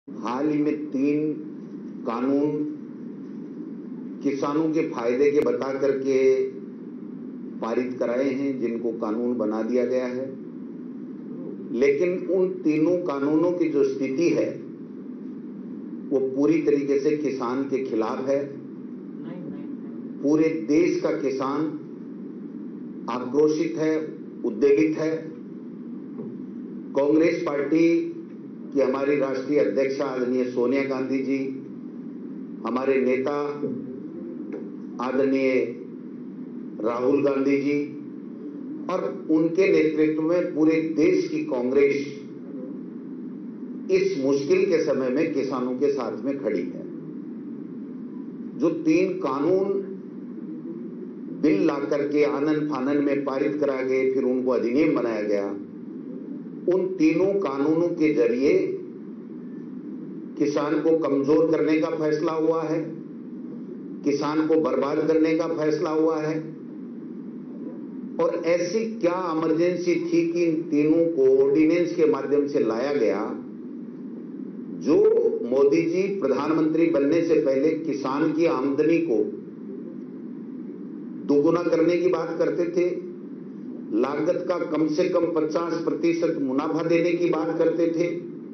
हाल ही में 3 कानून किसानों के फायदे के बता करके पारित कराए हैं, जिनको कानून बना दिया गया है। लेकिन उन तीनों कानूनों की जो स्थिति है वो पूरी तरीके से किसान के खिलाफ है। पूरे देश का किसान आक्रोशित है, उद्वेलित है। कांग्रेस पार्टी की हमारी राष्ट्रीय अध्यक्षा आदरणीय सोनिया गांधी जी, हमारे नेता आदरणीय राहुल गांधी जी और उनके नेतृत्व में पूरे देश की कांग्रेस इस मुश्किल के समय में किसानों के साथ में खड़ी है। जो 3 कानून बिल ला करके आनन फानन में पारित करा गए, फिर उनको अधिनियम बनाया गया, उन तीनों कानूनों के जरिए किसान को कमजोर करने का फैसला हुआ है, किसान को बर्बाद करने का फैसला हुआ है। और ऐसी क्या इमरजेंसी थी कि इन तीनों को ऑर्डिनेंस के माध्यम से लाया गया, जो मोदी जी प्रधानमंत्री बनने से पहले किसान की आमदनी को दोगुना करने की बात करते थे, लागत का कम से कम 50% मुनाफा देने की बात करते थे,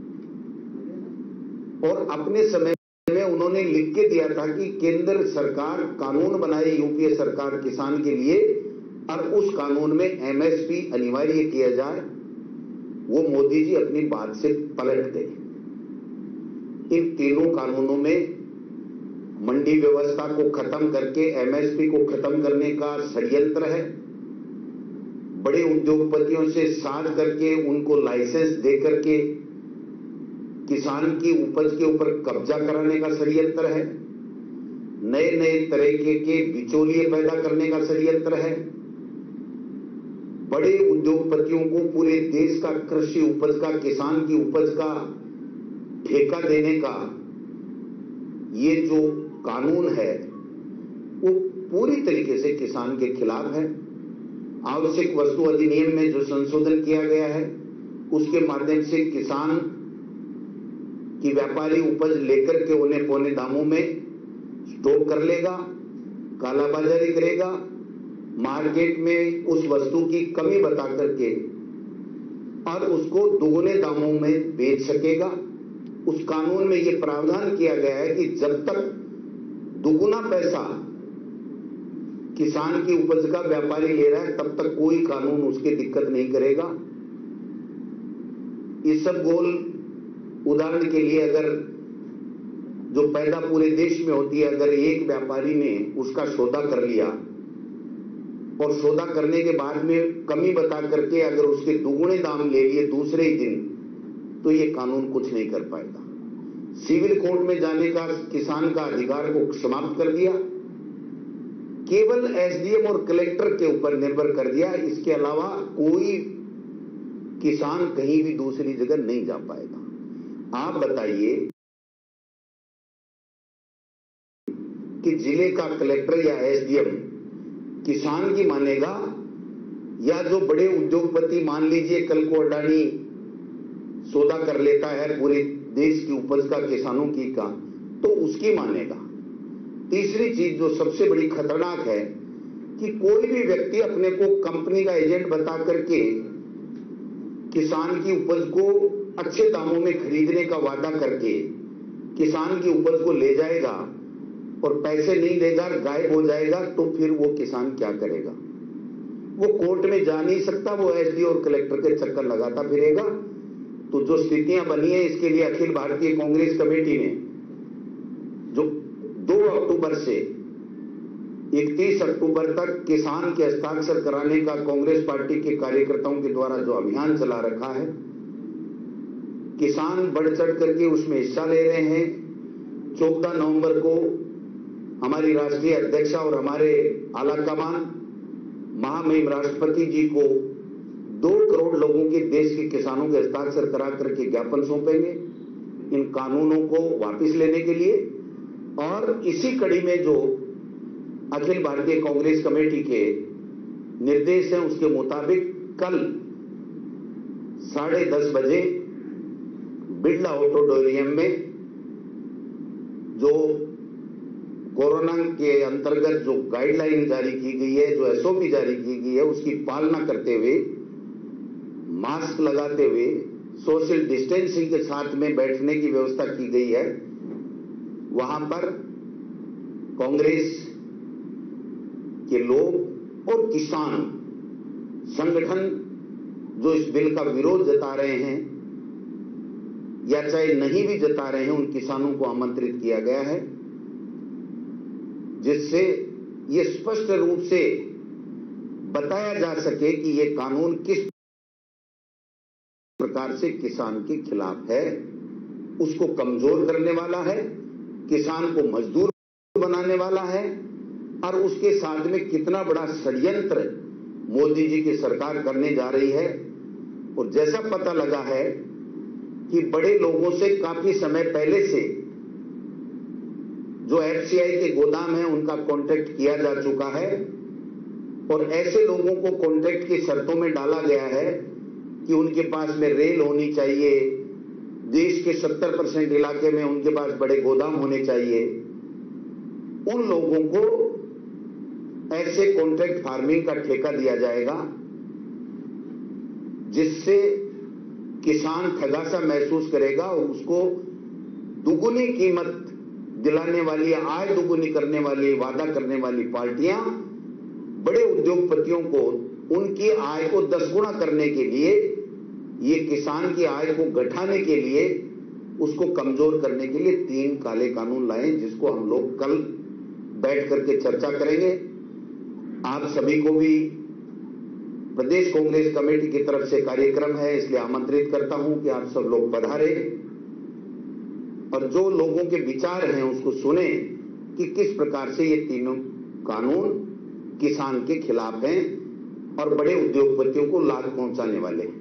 और अपने समय में उन्होंने लिख के दिया था कि केंद्र सरकार कानून बनाए यूपीए सरकार किसान के लिए और उस कानून में एमएसपी अनिवार्य किया जाए। वो मोदी जी अपनी बात से पलट गए। इन तीनों कानूनों में मंडी व्यवस्था को खत्म करके एमएसपी को खत्म करने का षड्यंत्र है। बड़े उद्योगपतियों से साझ करके उनको लाइसेंस दे करके किसान की उपज के ऊपर कब्जा कराने का षड्यंत्र है। नए नए तरीके के बिचौलिए पैदा करने का षड्यंत्र है। बड़े उद्योगपतियों को पूरे देश का कृषि उपज का, किसान की उपज का ठेका देने का ये जो कानून है वो पूरी तरीके से किसान के खिलाफ है। आवश्यक वस्तु अधिनियम में जो संशोधन किया गया है उसके माध्यम से किसान की व्यापारी उपज लेकर के उन्हें पौने दामों में स्टॉक कर लेगा, कालाबाजारी करेगा, मार्केट में उस वस्तु की कमी बता करके और उसको दोगुने दामों में बेच सकेगा। उस कानून में यह प्रावधान किया गया है कि जब तक दुगुना पैसा किसान की उपज का व्यापारी ले रहा है तब तक कोई कानून उसकी दिक्कत नहीं करेगा। इस सब गोल उदाहरण के लिए अगर जो पैदा पूरे देश में होती है, अगर एक व्यापारी ने उसका सौदा कर लिया और सौदा करने के बाद में कमी बता करके अगर उसके दुगुने दाम ले लिए दूसरे ही दिन, तो ये कानून कुछ नहीं कर पाएगा। सिविल कोर्ट में जाने का किसान का अधिकार को समाप्त कर दिया, केवल एसडीएम और कलेक्टर के ऊपर निर्भर कर दिया। इसके अलावा कोई किसान कहीं भी दूसरी जगह नहीं जा पाएगा। आप बताइए कि जिले का कलेक्टर या एसडीएम किसान की मानेगा या जो बड़े उद्योगपति, मान लीजिए कल को अडानी सौदा कर लेता है पूरे देश की उपज का, किसानों की का, तो उसकी मानेगा। तीसरी चीज जो सबसे बड़ी खतरनाक है कि कोई भी व्यक्ति अपने को कंपनी का एजेंट बता करके किसान की उपज को अच्छे दामों में खरीदने का वादा करके किसान की उपज को ले जाएगा और पैसे नहीं देगा, गायब हो जाएगा, तो फिर वो किसान क्या करेगा? वो कोर्ट में जा नहीं सकता, वो एसडी और कलेक्टर के चक्कर लगाता फिरेगा। तो जो स्थितियां बनी है इसके लिए अखिल भारतीय कांग्रेस कमेटी ने जो 2 अक्टूबर से 31 अक्टूबर तक किसान के हस्ताक्षर कराने का कांग्रेस पार्टी के कार्यकर्ताओं के द्वारा जो अभियान चला रखा है, किसान बढ़ चढ़ करके उसमें हिस्सा ले रहे हैं। 14 नवंबर को हमारी राष्ट्रीय अध्यक्षा और हमारे आला कमान महामहिम राष्ट्रपति जी को 2 करोड़ लोगों के देश के किसानों के हस्ताक्षर करा करके ज्ञापन सौंपेंगे इन कानूनों को वापस लेने के लिए। और इसी कड़ी में जो अखिल भारतीय कांग्रेस कमेटी के निर्देश हैं उसके मुताबिक कल 10:30 बजे बिरला ऑडिटोरियम में जो कोरोना के अंतर्गत जो गाइडलाइन जारी की गई है, जो एसओपी जारी की गई है, उसकी पालना करते हुए, मास्क लगाते हुए, सोशल डिस्टेंसिंग के साथ में बैठने की व्यवस्था की गई है। वहां पर कांग्रेस के लोग और किसान संगठन जो इस बिल का विरोध जता रहे हैं या चाहे नहीं भी जता रहे हैं, उन किसानों को आमंत्रित किया गया है, जिससे ये स्पष्ट रूप से बताया जा सके कि ये कानून किस प्रकार से किसान के खिलाफ है, उसको कमजोर करने वाला है, किसान को मजदूर बनाने वाला है, और उसके साथ में कितना बड़ा षड्यंत्र मोदी जी की सरकार करने जा रही है। और जैसा पता लगा है कि बड़े लोगों से काफी समय पहले से जो एफसीआई के गोदाम हैं उनका कॉन्ट्रैक्ट किया जा चुका है, और ऐसे लोगों को कॉन्ट्रैक्ट की शर्तों में डाला गया है कि उनके पास में रेल होनी चाहिए, देश के 70% इलाके में उनके पास बड़े गोदाम होने चाहिए। उन लोगों को ऐसे कॉन्ट्रैक्ट फार्मिंग का ठेका दिया जाएगा, जिससे किसान ठगासा महसूस करेगा और उसको दुगुनी कीमत दिलाने वाली, आय दुगुनी करने वाली, वादा करने वाली पार्टियां बड़े उद्योगपतियों को उनकी आय को 10 गुना करने के लिए, ये किसान की आय को घटाने के लिए, उसको कमजोर करने के लिए 3 काले कानून लाए, जिसको हम लोग कल बैठ करके चर्चा करेंगे। आप सभी को भी प्रदेश कांग्रेस कमेटी की तरफ से कार्यक्रम है, इसलिए आमंत्रित करता हूं कि आप सब लोग पधारे और जो लोगों के विचार हैं उसको सुने कि किस प्रकार से ये तीनों कानून किसान के खिलाफ हैं और बड़े उद्योगपतियों को लाभ पहुंचाने वाले हैं।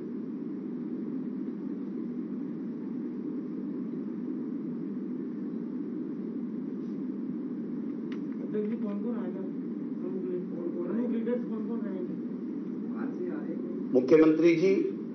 मुख्यमंत्री जी,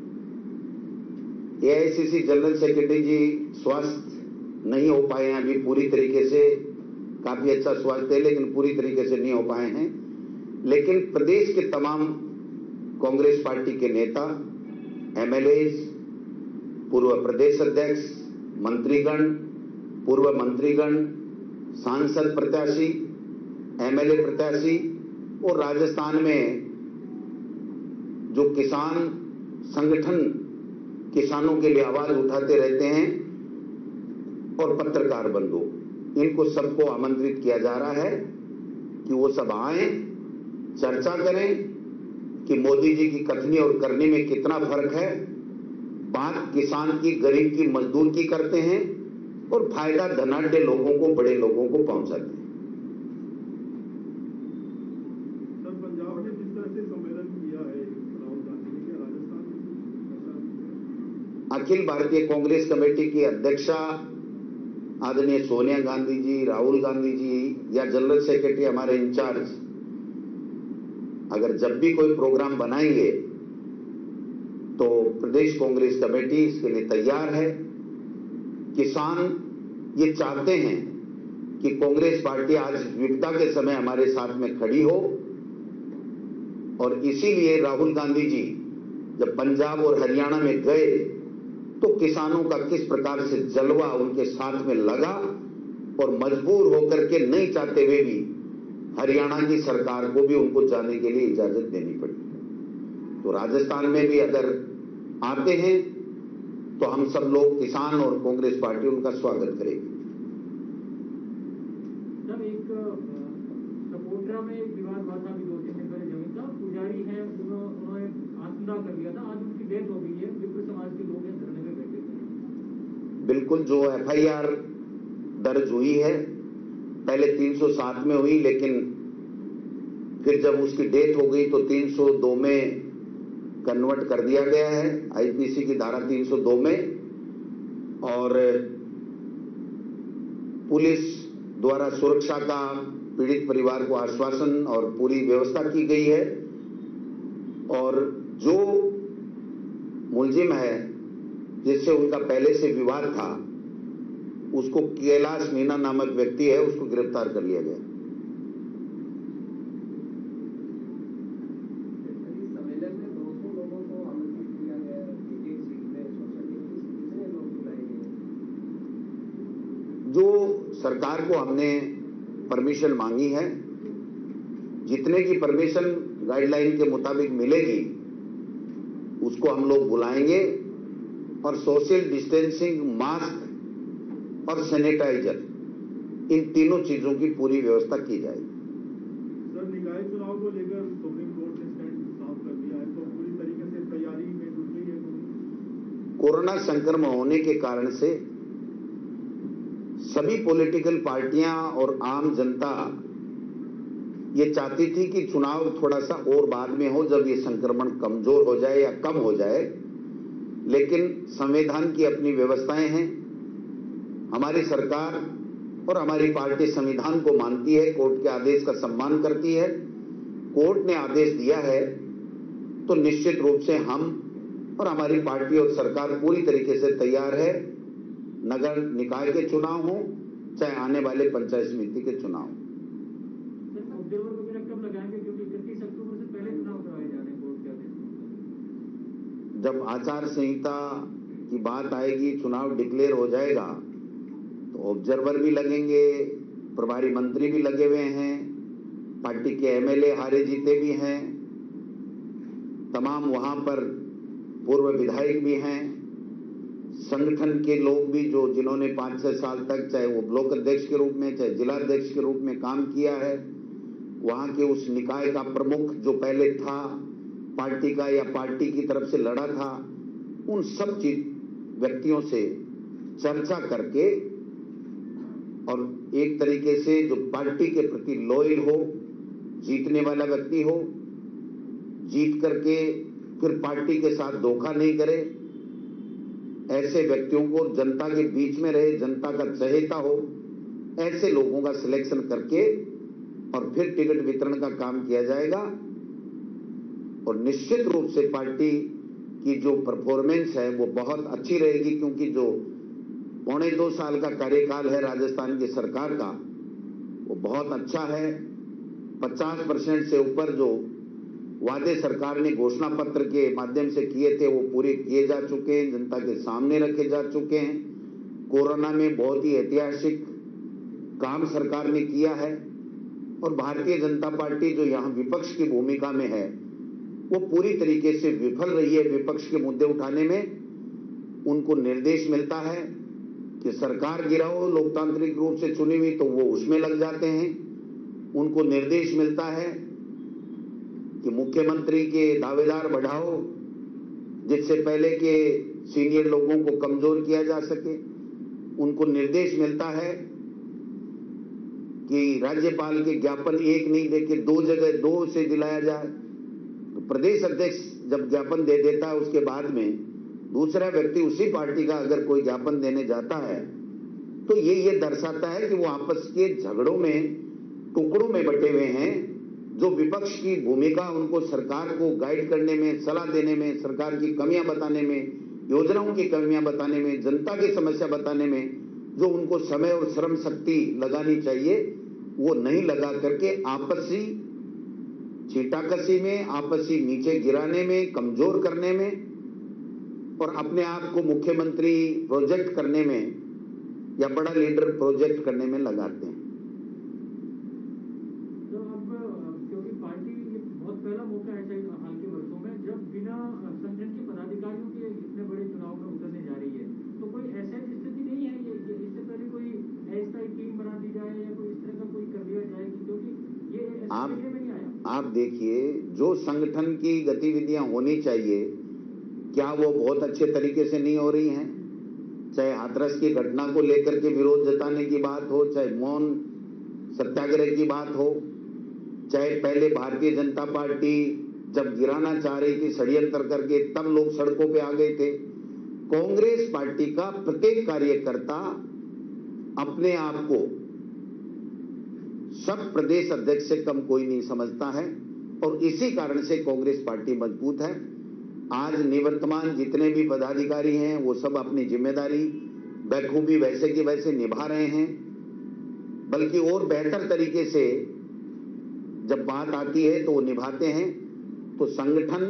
एआईसीसी जनरल सेक्रेटरी जी स्वस्थ नहीं हो पाए हैं अभी पूरी तरीके से, काफी अच्छा स्वास्थ्य है लेकिन पूरी तरीके से नहीं हो पाए हैं। लेकिन प्रदेश के तमाम कांग्रेस पार्टी के नेता, एमएलएज, पूर्व प्रदेश अध्यक्ष, मंत्रीगण, पूर्व मंत्रीगण, सांसद प्रत्याशी, एमएलए प्रत्याशी और राजस्थान में जो किसान संगठन किसानों के लिए आवाज उठाते रहते हैं और पत्रकार बंधु, इनको सबको आमंत्रित किया जा रहा है कि वो सब आए, चर्चा करें कि मोदी जी की कथनी और करनी में कितना फर्क है। बात किसान की, गरीब की, मजदूर की करते हैं और फायदा धनाढ्य लोगों को, बड़े लोगों को पहुंचाते हैं। अखिल भारतीय कांग्रेस कमेटी की अध्यक्षा आदरणीय सोनिया गांधी जी, राहुल गांधी जी या जनरल सेक्रेटरी हमारे इंचार्ज अगर जब भी कोई प्रोग्राम बनाएंगे तो प्रदेश कांग्रेस कमेटी इसके लिए तैयार है। किसान ये चाहते हैं कि कांग्रेस पार्टी आज विपदा के समय हमारे साथ में खड़ी हो, और इसीलिए राहुल गांधी जी जब पंजाब और हरियाणा में गए तो किसानों का किस प्रकार से जलवा उनके साथ में लगा और मजबूर होकर के नहीं चाहते हुए भी हरियाणा की सरकार को भी उनको जाने के लिए इजाजत देनी पड़ी। तो राजस्थान में भी अगर आते हैं तो हम सब लोग, किसान और कांग्रेस पार्टी, उनका स्वागत करेगी। जब एक सपोटरा में एक विवाद हुआ था अभी 2-3 दिन पहले, जमीन का पुजारी है, उन्होंने आत्मदाह कर लिया था, आज उनकी डेथ हो गई है, विप्र समाज के लोग हैं धरने में बैठे थे। बिल्कुल, जो एफआईआर दर्ज हुई है पहले 307 में हुई, लेकिन फिर जब उसकी डेथ हो गई तो 302 में कन्वर्ट कर दिया गया है, आईपीसी की धारा 302 में, और पुलिस द्वारा सुरक्षा का पीड़ित परिवार को आश्वासन और पूरी व्यवस्था की गई है। और जो मुलजिम है जिससे उनका पहले से विवाद था, उसको कैलाश मीणा नामक व्यक्ति है, उसको गिरफ्तार कर लिया गया। सम्मेलन में 200 लोगों को आमंत्रित किया गया है, एक सीट में सोसाइटी कितने लोग बुलाए गए? जो सरकार को हमने परमिशन मांगी है, जितने की परमिशन गाइडलाइन के मुताबिक मिलेगी उसको हम लोग बुलाएंगे और सोशल डिस्टेंसिंग, मास्क और सैनिटाइजर, इन तीनों चीजों की पूरी व्यवस्था की जाएगी। सर, निकाय चुनाव को लेकर सुप्रीम कोर्ट ने स्टैंड साफ कर दिया है, तो पूरी तरीके से तैयारी में जुट गई है। कोरोना संक्रमण होने के कारण से सभी पॉलिटिकल पार्टियां और आम जनता ये चाहती थी कि चुनाव थोड़ा सा और बाद में हो, जब ये संक्रमण कमजोर हो जाए या कम हो जाए, लेकिन संविधान की अपनी व्यवस्थाएं हैं। हमारी सरकार और हमारी पार्टी संविधान को मानती है, कोर्ट के आदेश का सम्मान करती है। कोर्ट ने आदेश दिया है तो निश्चित रूप से हम और हमारी पार्टी और सरकार पूरी तरीके से तैयार है। नगर निकाय के चुनाव हो चाहे आने वाले पंचायत समिति के चुनाव। ऑब्जर्वर वगैरह कब लगाएंगे, क्योंकि 31 अक्टूबर से पहले चुनाव करवाए जा रहे हैं कोर्ट के आदेश। जब आचार संहिता की बात आएगी, चुनाव डिक्लेयर हो जाएगा तो ऑब्जर्वर भी लगेंगे, प्रभारी मंत्री भी लगे हुए हैं, पार्टी के एमएलए हारे जीते भी हैं, तमाम वहां पर पूर्व विधायक भी हैं, संगठन के लोग भी जो जिन्होंने 5-6 साल तक चाहे वो ब्लॉक अध्यक्ष के रूप में चाहे जिला अध्यक्ष के रूप में काम किया है, वहां के उस निकाय का प्रमुख जो पहले था पार्टी का या पार्टी की तरफ से लड़ा था, उन सब व्यक्तियों से चर्चा करके और एक तरीके से जो पार्टी के प्रति लॉयल हो, जीतने वाला व्यक्ति हो, जीत करके फिर पार्टी के साथ धोखा नहीं करे, ऐसे व्यक्तियों को जनता के बीच में रहे, जनता का चहेता हो, ऐसे लोगों का सिलेक्शन करके और फिर टिकट वितरण का काम किया जाएगा। और निश्चित रूप से पार्टी की जो परफॉर्मेंस है वो बहुत अच्छी रहेगी, क्योंकि जो 1.25 साल का कार्यकाल है राजस्थान की सरकार का वो बहुत अच्छा है। 50% से ऊपर जो वादे सरकार ने घोषणा पत्र के माध्यम से किए थे वो पूरे किए जा चुके हैं, जनता के सामने रखे जा चुके हैं। कोरोना में बहुत ही ऐतिहासिक काम सरकार ने किया है और भारतीय जनता पार्टी जो यहाँ विपक्ष की भूमिका में है वो पूरी तरीके से विफल रही है। विपक्ष के मुद्दे उठाने में उनको निर्देश मिलता है कि सरकार गिराओ, लोकतांत्रिक रूप से चुनी हुई, तो वो उसमें लग जाते हैं। उनको निर्देश मिलता है कि मुख्यमंत्री के दावेदार बढ़ाओ, जिससे पहले के सीनियर लोगों को कमजोर किया जा सके। उनको निर्देश मिलता है कि राज्यपाल के ज्ञापन एक नहीं देके 2 जगह 2 से दिलाया जाए। तो प्रदेश अध्यक्ष जब ज्ञापन दे देता है, उसके बाद में दूसरा व्यक्ति उसी पार्टी का अगर कोई ज्ञापन देने जाता है तो ये दर्शाता है कि वो आपस के झगड़ों में, टुकड़ों में बटे हुए हैं। जो विपक्ष की भूमिका उनको सरकार को गाइड करने में, सलाह देने में, सरकार की कमियां बताने में, योजनाओं की कमियां बताने में, जनता की समस्या बताने में जो उनको समय और श्रम शक्ति लगानी चाहिए वो नहीं लगा करके आपसी छींटाकशी में, आपसी नीचे गिराने में, कमजोर करने में और अपने आप को मुख्यमंत्री प्रोजेक्ट करने में या बड़ा लीडर प्रोजेक्ट करने में लगाते हैं। तो अब क्योंकि पार्टी बहुत पहला मौका है शायद हाल के वर्षों में जब बिना संगठन के पदाधिकारियों के इतने बड़े चुनाव में उतरने जा रही है, तो कोई ऐसा स्थिति नहीं है ये इससे पहले कोई ऐसा टीम बना दी जाए या कोई इस तरह का कोई कर दिया जाए, क्योंकि ये ऐसे में नहीं आया। आप देखिए, जो संगठन की गतिविधियां होनी चाहिए क्या वो बहुत अच्छे तरीके से नहीं हो रही हैं? चाहे हाथरस की घटना को लेकर के विरोध जताने की बात हो, चाहे मौन सत्याग्रह की बात हो, चाहे पहले भारतीय जनता पार्टी जब गिराना चाह रही थी षड्यंत्र करके, तब लोग सड़कों पे आ गए थे। कांग्रेस पार्टी का प्रत्येक कार्यकर्ता अपने आप को सब प्रदेश अध्यक्ष से कम कोई नहीं समझता है और इसी कारण से कांग्रेस पार्टी मजबूत है। आज निवर्तमान जितने भी पदाधिकारी हैं वो सब अपनी जिम्मेदारी बखूबी वैसे की वैसे निभा रहे हैं, बल्कि और बेहतर तरीके से जब बात आती है तो वो निभाते हैं। तो संगठन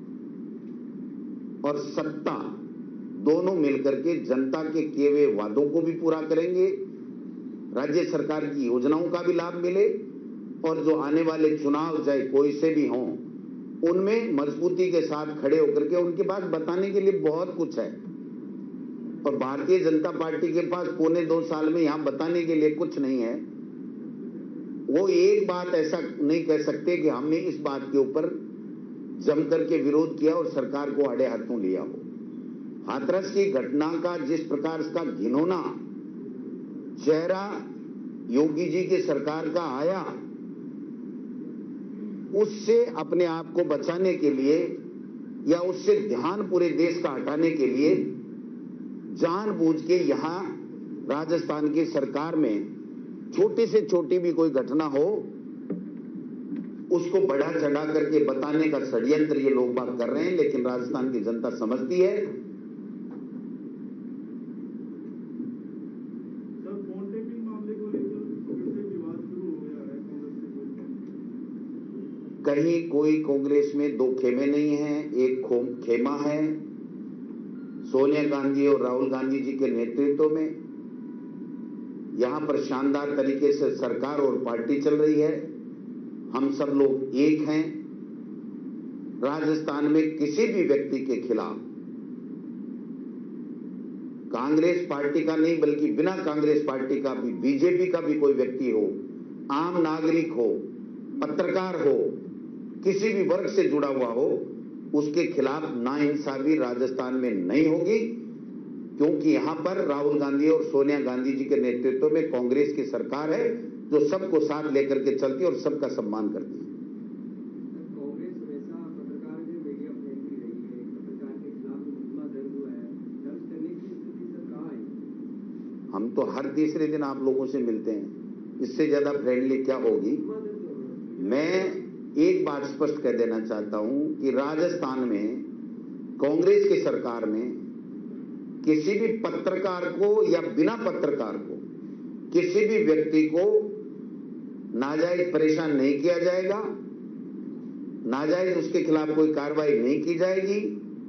और सत्ता दोनों मिलकर के जनता के किए हुए वादों को भी पूरा करेंगे, राज्य सरकार की योजनाओं का भी लाभ मिले, और जो आने वाले चुनाव चाहे कोई से भी हों उनमें मजबूती के साथ खड़े होकर के उनके पास बताने के लिए बहुत कुछ है। और भारतीय जनता पार्टी के पास पौने 2 साल में यहां बताने के लिए कुछ नहीं है। वो एक बात ऐसा नहीं कह सकते कि हमने इस बात के ऊपर जम करके विरोध किया और सरकार को आड़े हाथों लिया हो। हाथरस की घटना का जिस प्रकार का घिनौना चेहरा योगी जी की सरकार का आया, उससे अपने आप को बचाने के लिए या उससे ध्यान पूरे देश का हटाने के लिए जानबूझ के यहां राजस्थान की सरकार में छोटी से छोटी भी कोई घटना हो उसको बढ़ा चढ़ा करके बताने का षड्यंत्र ये लोग बात कर रहे हैं। लेकिन राजस्थान की जनता समझती है। सर, फोन टेपिंग मामले को लेकर फिर से विवाद शुरू हो गया है कांग्रेस के। कहीं कोई कांग्रेस में 2 खेमे नहीं है, एक खेमा है सोनिया गांधी और राहुल गांधी जी के नेतृत्व में। यहां पर शानदार तरीके से सरकार और पार्टी चल रही है। हम सब लोग एक हैं। राजस्थान में किसी भी व्यक्ति के खिलाफ कांग्रेस पार्टी का नहीं बल्कि बिना कांग्रेस पार्टी का भी, बीजेपी का भी कोई व्यक्ति हो, आम नागरिक हो, पत्रकार हो, किसी भी वर्ग से जुड़ा हुआ हो, उसके खिलाफ नाइंसाफी राजस्थान में नहीं होगी, क्योंकि यहां पर राहुल गांधी और सोनिया गांधी जी के नेतृत्व में कांग्रेस की सरकार है जो सबको साथ लेकर के चलती है और सबका सम्मान करती है। कांग्रेस हमेशा पत्रकार के मीडिया फ्रेंडली रही है, पत्रकार के खिलाफ मुकदमा दर्ज हुआ है, दर्ज करने की स्थिति सर कहाँ है? हम तो हर तीसरे दिन आप लोगों से मिलते हैं, इससे ज्यादा फ्रेंडली क्या होगी। मैं एक बात स्पष्ट कर देना चाहता हूं कि राजस्थान में कांग्रेस की सरकार में किसी भी पत्रकार को या बिना पत्रकार को, किसी भी व्यक्ति को नाजायज परेशान नहीं किया जाएगा, नाजायज उसके खिलाफ कोई कार्रवाई नहीं की जाएगी।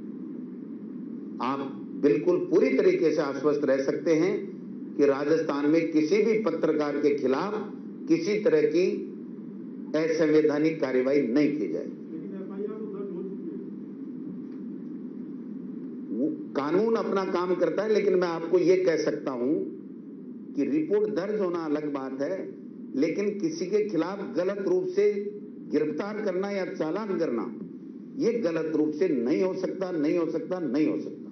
आप बिल्कुल पूरी तरीके से आश्वस्त रह सकते हैं कि राजस्थान में किसी भी पत्रकार के खिलाफ किसी तरह की असंवैधानिक कार्रवाई नहीं की जाएगी। लेकिन एफआईआर तो दर्ज हो चुकी है। वो कानून अपना काम करता है, लेकिन मैं आपको ये कह सकता हूं कि रिपोर्ट दर्ज होना अलग बात है, लेकिन किसी के खिलाफ गलत रूप से गिरफ्तार करना या चालान करना ये गलत रूप से नहीं हो सकता, नहीं हो सकता, नहीं हो सकता।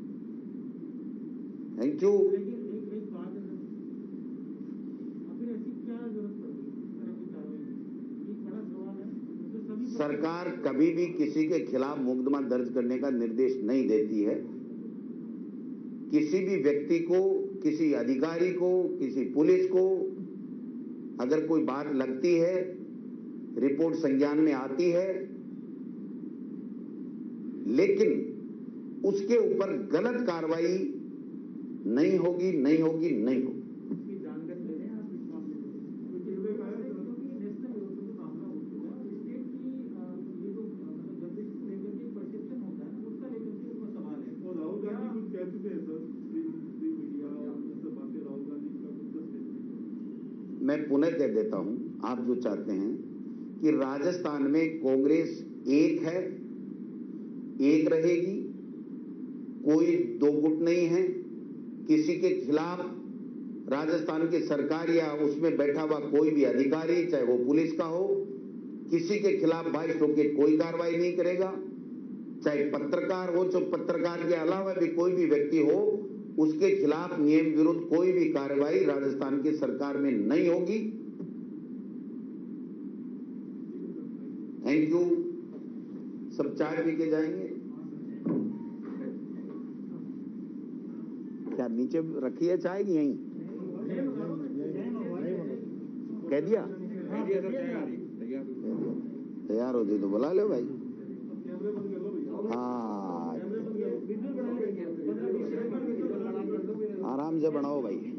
Thank you. लेकिन एक बात है, अभी ऐसी क्या जरूरत पड़ती है इस तरह की कार्रवाई की? एक बड़ा सवाल है। तो सभी सरकार कभी भी किसी के खिलाफ मुकदमा दर्ज करने का निर्देश नहीं देती है। किसी भी व्यक्ति को, किसी अधिकारी को, किसी पुलिस को अगर कोई बात लगती है, रिपोर्ट संज्ञान में आती है, लेकिन उसके ऊपर गलत कार्रवाई नहीं होगी, नहीं होगी, नहीं होगी। इसकी जानकारी ले रहे हैं आप इस मामले में? क्योंकि नेशनल लेवल पे जो मामला हो चुका है, स्टेट की ये जो मतलब जर्नलिस्ट को लेकर के परसेप्शन होता है ना, उसका लेकर के उसका सवाल है। और राहुल गांधी कुछ कह चुके हैं सर, फ्री मीडिया और सब बातें राहुल गांधी का कुछ स्टेटमेंट। मैं पुनः कह देता हूं, आप जो चाहते हैं कि राजस्थान में कांग्रेस एक है, एक रहेगी, कोई 2 गुट नहीं है। किसी के खिलाफ राजस्थान की सरकार या उसमें बैठा हुआ कोई भी अधिकारी, चाहे वो पुलिस का हो, किसी के खिलाफ बाइट होकर कोई कार्रवाई नहीं करेगा। चाहे पत्रकार हो, तो पत्रकार के अलावा भी कोई भी व्यक्ति हो, उसके खिलाफ नियम विरुद्ध कोई भी कार्रवाई राजस्थान की सरकार में नहीं होगी। Thank you. सब चाय पी के जाएंगे क्या? नीचे रखी है चाय की यहीं? कह दिया तैयार हो जाए तो बुला लो भाई। कैमरे बंद कर लो भैया। हाँ विजुअल बनाया गया 15-20 मिनट में विजुअल बना कर दो। आराम से बनाओ भाई।